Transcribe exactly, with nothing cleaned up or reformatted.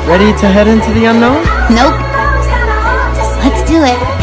Ready to head into the unknown? Nope. Let's do it.